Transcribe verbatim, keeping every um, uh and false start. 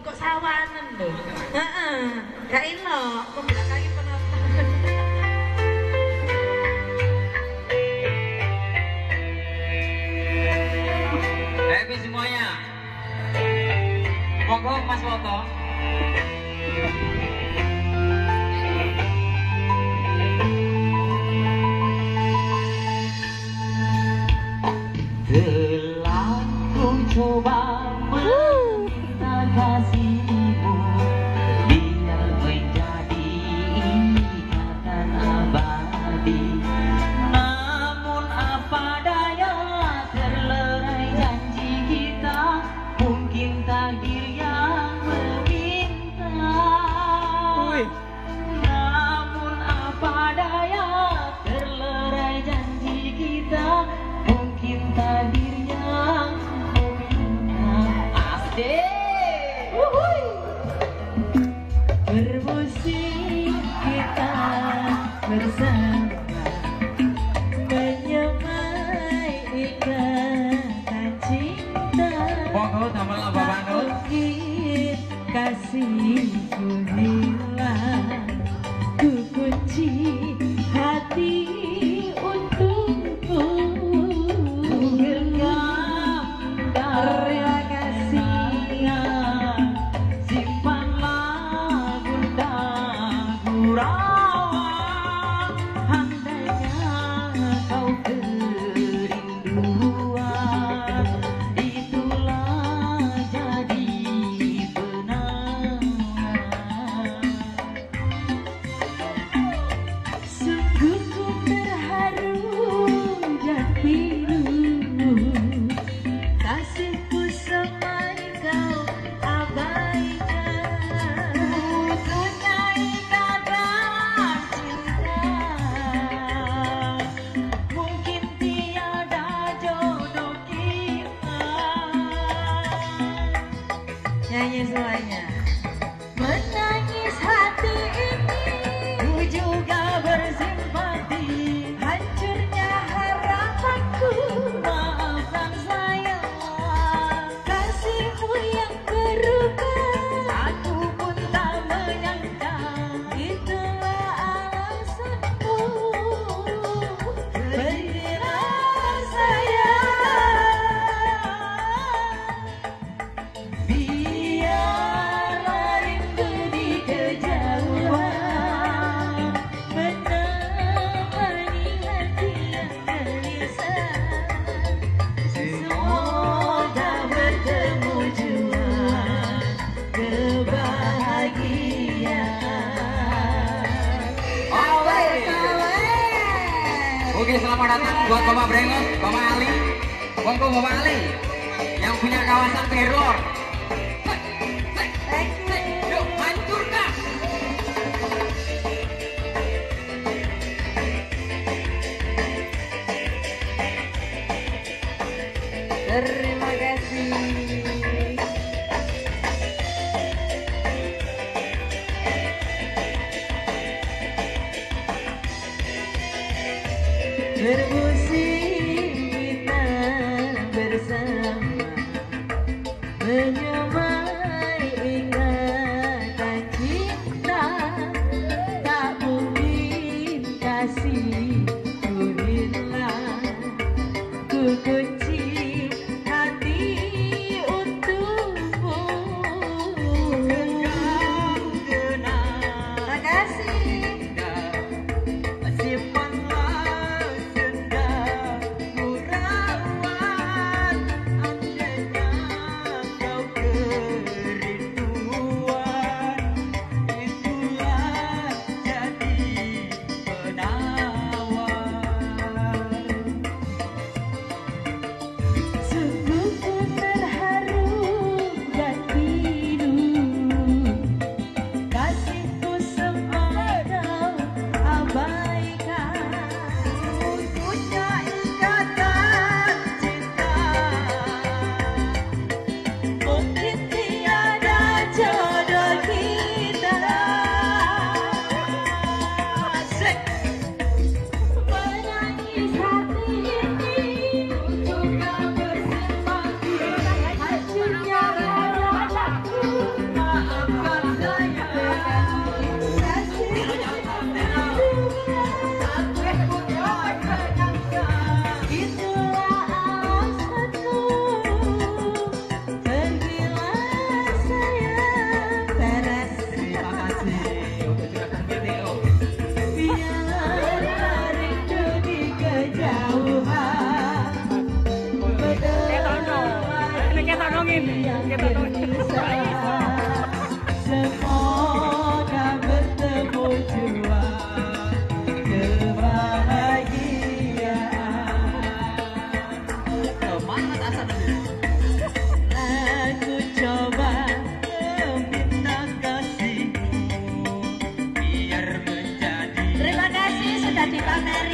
kok sawanen lho. Heeh. Gak ilo membelakangi penonton. Happy semuanya. Monggo Mas Woto. Telah ku coba meminta kasihmu, biar menjadi ikatan abadi. Namun apa daya, terlerai janji kita, mungkin takdir yang meminta. Namun apa daya, terlerai janji kita, mungkin takdir yang meminta. Asik. Bermusik kita bersama, menyemai ikatan cinta. Monggo damel Bapak Nur. Mungkin kasihku hilang, ku kunci hati untukmu. Genggam terima kasih, simpanlah bunda Gurawan. Andainya kau kerinduan, itulah jadi benar. Sungguh ku terharu dan pilu, kasihku semai kau abaikan. Putusnya ikatan cinta, mungkin tiada jodoh kita. Nyanyi semuanya. Menangis hati ini, ku juga bersimpati. Hancurnya harapanku, maafkan saya. Kasihmu yang berubah, aku pun tak menyangka. Itulah alasanku, berilah saya. Biarlah rindu di kejauhan menemani hati yang gelisah. Semoga bertemu jua kebahagiaan. Oke, selamat datang buat Bapak Brengos, Bapak Ali. Monggo Bapak Ali yang punya kawasan teror. Yuk, hancurkan. Terima kasih. Bermusik kita bersama, menyemai ikatan cinta. Tak mungkin kasihku hilang, ku kunci hati untukmu. Genggam genap, Terima kasih. simpanlah senda menari